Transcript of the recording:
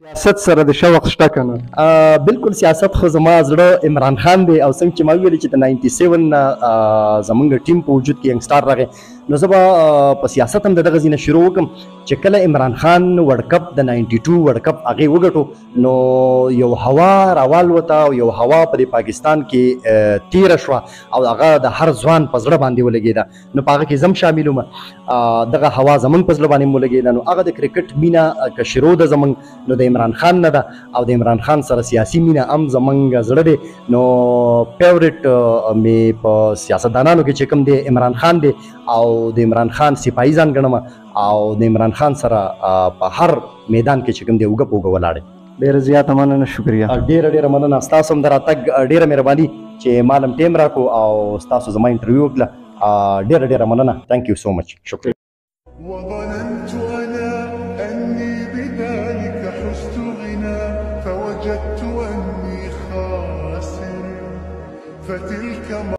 سیاست سره د شوق شته کنه؟ بالکل سیاست خو زما زړه عمران خان دی او څنګه چې ما ویلي چې د 97 نه زمونږ ټیم په وجود کې ینګسټار راغی نو زه به په سیاست هم د دغه ځای نه شروع وکړم چې کله عمران خان ورلډ کپ د 92 ورلډ کپ هغې وګټو نو یو هوا راوالوته او یو هوا په د پاکستان کې تیره شوه او هغه د هر ځوان په زړه باندې ولګېده نو په هغه کې زه هم شامل وم دغه هوا زمونږ په زړه باندې هم ولګېده نو هغه د کرکټ مینه که شروع ده زمونږ نو د عمران خان نه ده او د عمران خان سره سیاسي مینه هم زمونږ زړه دی نو فیورټ مې په سیاستدانانو کې چې کوم دی عمران خان دی او د عمران خان سپاهي ځان ګڼم او د عمران خان سره په هر میدان کې چې کوم دی اوږه په اوږه ولاړ یم. ډېره زیاته مننه، شکریه. ډېره مننه ستاسو هم د راتګ ډېره مهرباني چې ما لم ټایم راکړو او ستاسو زما انټرویو وکړه ډېره مننه. ثانک یو سو مچ. شکریہ. وظننت أنا أني بذلك حزت غنى فوجدت أني خاسر فتلك